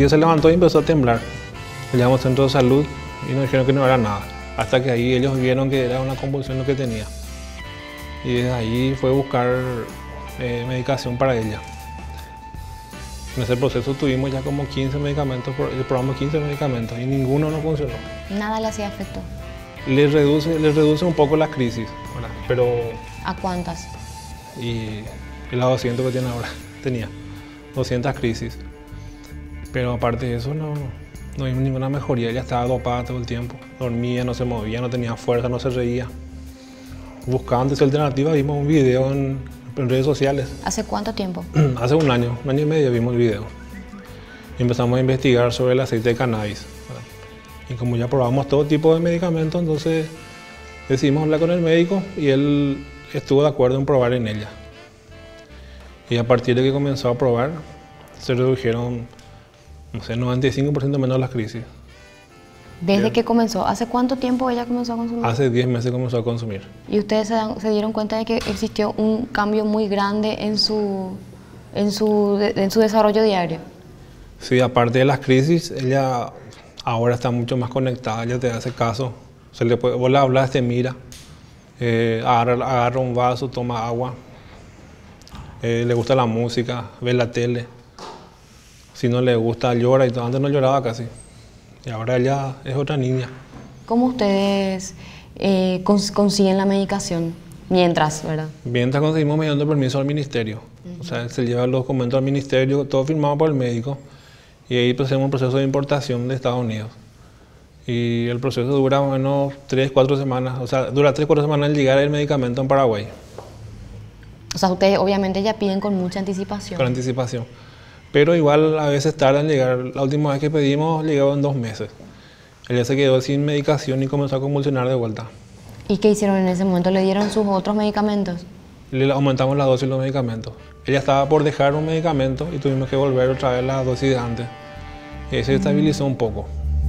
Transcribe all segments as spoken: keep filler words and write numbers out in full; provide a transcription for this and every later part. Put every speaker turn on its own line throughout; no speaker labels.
ella se levantó y empezó a temblar. Le llamamos al centro de salud y nos dijeron que no era nada. Hasta que ahí ellos vieron que era una convulsión lo que tenía. Y desde ahí fue buscar eh, medicación para ella. En ese proceso tuvimos ya como quince medicamentos, probamos quince medicamentos y ninguno nos funcionó.
Nada le hacía efecto.
Le reduce, le reduce un poco las crisis, ¿verdad? Pero...
¿A cuántas?
Y las doscientas que tiene ahora, tenía doscientas crisis. Pero aparte de eso no, no hay ninguna mejoría, ella estaba dopada todo el tiempo. Dormía, no se movía, no tenía fuerza, no se reía. Buscando esa alternativa vimos un video en, en redes sociales.
¿Hace cuánto tiempo?
Hace un año, un año y medio vimos el video. Y empezamos a investigar sobre el aceite de cannabis, ¿verdad? Y como ya probamos todo tipo de medicamentos, entonces decidimos hablar con el médico y él estuvo de acuerdo en probar en ella. Y a partir de que comenzó a probar, se redujeron, no sé, noventa y cinco por ciento menos las crisis.
¿Desde
Bien.
que comenzó? ¿Hace cuánto tiempo ella comenzó a consumir?
Hace diez meses comenzó a consumir.
¿Y ustedes se, dan- se dieron cuenta de que existió un cambio muy grande en su, en su, en su desarrollo diario?
Sí, aparte de las crisis, ella ahora está mucho más conectada, ella te hace caso. Se le puede, vos le hablas, te mira, eh, agarra, agarra un vaso, toma agua, eh, le gusta la música, ve la tele. Si no le gusta, llora y todo. Antes no lloraba casi. Y ahora ella es otra niña.
¿Cómo ustedes eh, cons- consiguen la medicación? Mientras, ¿verdad?
Mientras conseguimos mediante permiso al ministerio. Uh-huh. O sea, se lleva los documentos al ministerio, todo firmado por el médico. Y ahí hacemos un proceso de importación de Estados Unidos. Y el proceso dura más o menos tres, cuatro semanas. O sea, dura tres, cuatro semanas el llegar el medicamento en Paraguay.
O sea, ustedes obviamente ya piden con mucha anticipación.
Con anticipación. Pero igual a veces tardan en llegar. La última vez que pedimos llegó en dos meses. Ella se quedó sin medicación y comenzó a convulsionar de vuelta.
¿Y qué hicieron en ese momento? ¿Le dieron sus otros medicamentos?
Le aumentamos la dosis de los medicamentos. Ella estaba por dejar un medicamento y tuvimos que volver otra vez la dosis de antes. Y ahí se estabilizó un poco.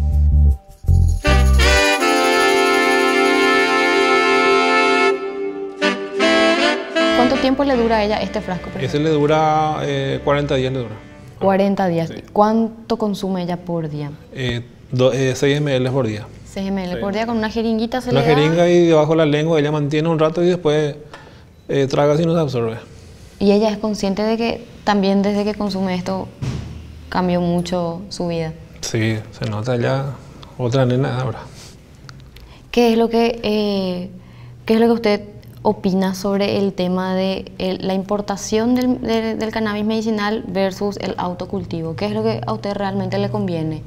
¿Cuánto tiempo le dura a ella este frasco?
Ese le dura eh, cuarenta días. Le dura.
cuarenta días.
Sí.
¿Cuánto consume ella por día?
Eh, do, eh, seis mililitros por día.
seis mililitros
Sí.
por día con una jeringuita se
Una
le da.
jeringa y debajo de la lengua ella mantiene un rato y después eh, traga si no se absorbe.
Y ella es consciente de que también desde que consume esto cambió mucho su vida.
Sí, se nota ya otra nena ahora.
¿Qué es lo que, eh, qué es lo que usted opina sobre el tema de el- la importación del, de- del cannabis medicinal versus el autocultivo? ¿Qué es lo que a usted realmente le conviene?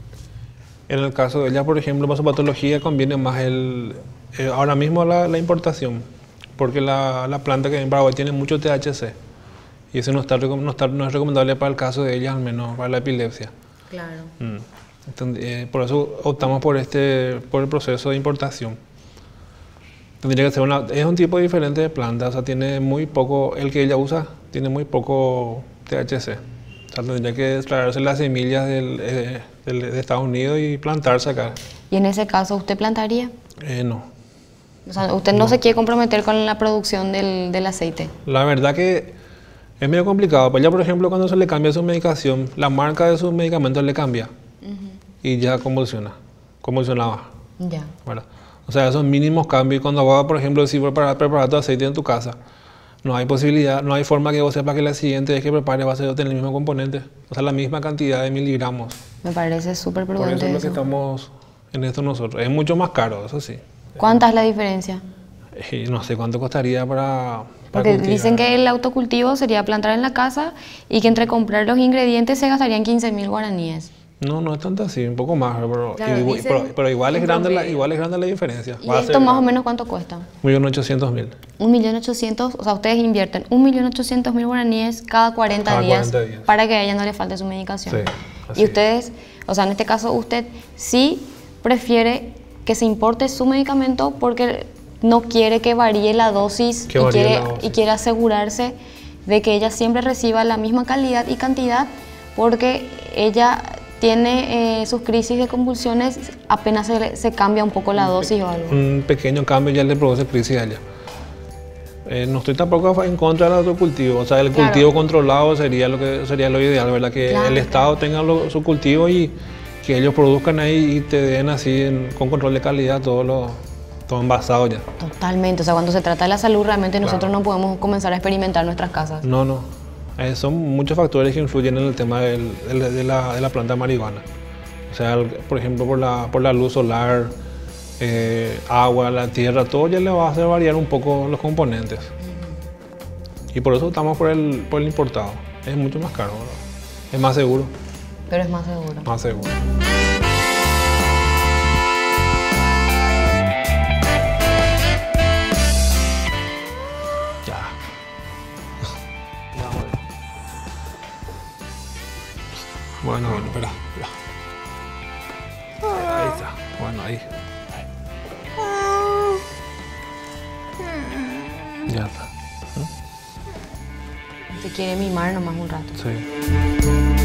En el caso de ella, por ejemplo, para su patología conviene más el, eh, ahora mismo la, la importación, porque la, la planta que hay en Paraguay tiene mucho T H C y eso no, está, recom- no, está, no es recomendable para el caso de ella, al menos para la epilepsia.
Claro.
Mm. Entonces, eh, por eso optamos por, este, por el proceso de importación. Tendría que ser una, es un tipo diferente de planta, o sea, tiene muy poco, el que ella usa tiene muy poco T H C. O sea, tendría que extraerse las semillas del, eh, del- de Estados Unidos y plantarse acá.
Y en ese caso, ¿usted plantaría?
Eh, no.
O sea, ¿usted no, se quiere comprometer con la producción del, del aceite?
La verdad que es medio complicado. Pues ya, por ejemplo, cuando se le cambia su medicación, la marca de sus medicamentos le cambia y ya convulsiona, convulsionaba,
Ya.
¿verdad? O sea, esos mínimos cambios. Cuando vas, por ejemplo, si preparar, preparar tu aceite en tu casa, no hay posibilidad, no hay forma que vos sepas que la siguiente vez que prepares va a ser tener el mismo componente, o sea, la misma cantidad de miligramos.
Me parece súper
Por eso
prudente
es lo
eso.
que estamos en esto nosotros. Es mucho más caro, eso sí.
¿Cuánta es la diferencia?
Y no sé cuánto costaría para... para
Porque
cultivar.
dicen que el autocultivo sería plantar en la casa y que entre comprar los ingredientes se gastarían quince mil guaraníes.
No, no es tanto así, un poco más, pero,
Claro,
igual,
dicen
pero, pero igual, es
en
grande la,
promedio.
igual es grande la diferencia.
¿Y
Va a
esto
ser
más o
grande.
menos cuánto cuesta?
un millón ochocientos mil.
Un millón ochocientos, o sea, ustedes invierten un millón ochocientos mil guaraníes cada cuarenta,
Cada
días,
cuarenta días.
para que a ella no le falte su medicación.
Sí, así
Y ustedes, o sea, en este caso usted sí prefiere que se importe su medicamento porque no quiere que varíe la dosis,
Que
y,
varíe
quiere,
la dosis.
y quiere asegurarse de que ella siempre reciba la misma calidad y cantidad porque ella tiene eh, sus crisis de convulsiones apenas se, le- se cambia un poco la dosis o algo.
Un pequeño cambio ya le produce crisis a ella. Eh, no estoy tampoco en contra del autocultivo. O sea, el
Claro.
cultivo controlado sería lo que sería lo ideal, ¿verdad? Que
Claro,
el Estado
claro.
tenga lo- su cultivo y que ellos produzcan ahí y te den así en- con control de calidad todo lo todo envasado ya.
Totalmente, o sea, cuando se trata de la salud, realmente nosotros
Claro.
no podemos comenzar a experimentar en nuestras casas.
No, no. Eh, son muchos factores que influyen en el tema del- del- de, la, de la planta de marihuana. O sea, el- por ejemplo, por la, por la luz solar, eh, agua, la tierra, todo ya le va a hacer variar un poco los componentes. Y por eso estamos por el, por el importado. Es mucho más caro, ¿verdad? Es más seguro,
Pero es más seguro.
más seguro. Ya. Ya, bueno. Bueno, bueno, espera, espera. Ahí está. Bueno, ahí. Ya está.
Se quiere mimar nomás un rato.
Sí.